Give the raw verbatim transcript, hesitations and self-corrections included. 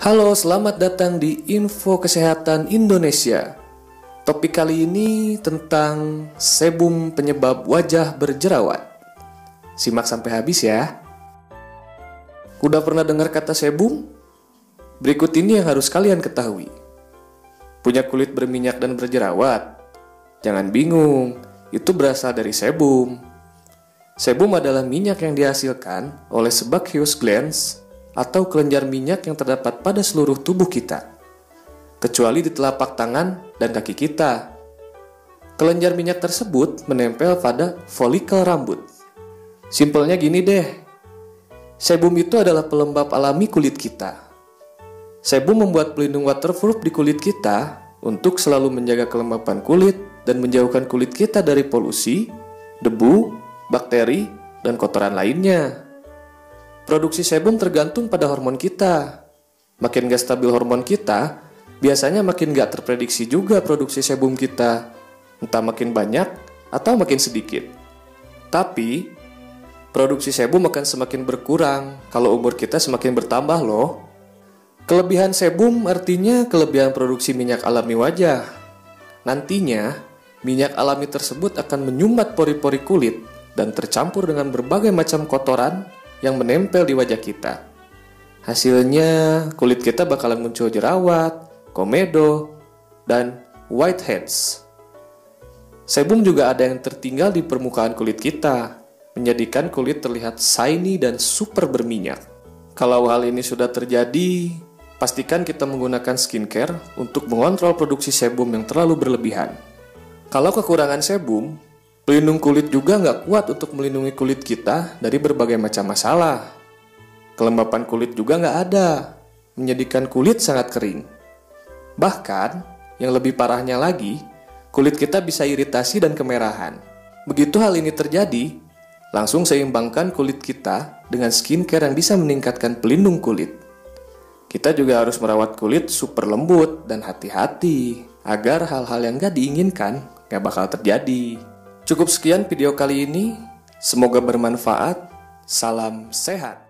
Halo, selamat datang di Info Kesehatan Indonesia. Topik kali ini tentang sebum penyebab wajah berjerawat. Simak sampai habis ya. Udah pernah dengar kata sebum? Berikut ini yang harus kalian ketahui. Punya kulit berminyak dan berjerawat? Jangan bingung, itu berasal dari sebum. Sebum adalah minyak yang dihasilkan oleh sebaceous glands atau kelenjar minyak yang terdapat pada seluruh tubuh kita, kecuali di telapak tangan dan kaki kita. Kelenjar minyak tersebut menempel pada folikel rambut. Simpelnya gini deh, sebum itu adalah pelembab alami kulit kita. Sebum membuat pelindung waterproof di kulit kita untuk selalu menjaga kelembapan kulit dan menjauhkan kulit kita dari polusi, debu, bakteri, dan kotoran lainnya. Produksi sebum tergantung pada hormon kita. Makin gak stabil hormon kita, biasanya makin gak terprediksi juga produksi sebum kita. Entah makin banyak atau makin sedikit. Tapi, produksi sebum akan semakin berkurang kalau umur kita semakin bertambah loh. Kelebihan sebum artinya kelebihan produksi minyak alami wajah. Nantinya, minyak alami tersebut akan menyumbat pori-pori kulit dan tercampur dengan berbagai macam kotoran yang menempel di wajah kita. Hasilnya, kulit kita bakalan muncul jerawat, komedo, dan whiteheads. Sebum juga ada yang tertinggal di permukaan kulit kita, menjadikan kulit terlihat shiny dan super berminyak. Kalau hal ini sudah terjadi, pastikan kita menggunakan skincare untuk mengontrol produksi sebum yang terlalu berlebihan. Kalau kekurangan sebum, pelindung kulit juga nggak kuat untuk melindungi kulit kita dari berbagai macam masalah. Kelembapan kulit juga nggak ada, menjadikan kulit sangat kering. Bahkan, yang lebih parahnya lagi, kulit kita bisa iritasi dan kemerahan. Begitu hal ini terjadi, langsung seimbangkan kulit kita dengan skincare yang bisa meningkatkan pelindung kulit. Kita juga harus merawat kulit super lembut dan hati-hati, agar hal-hal yang nggak diinginkan nggak bakal terjadi. Cukup sekian video kali ini, semoga bermanfaat. Salam sehat.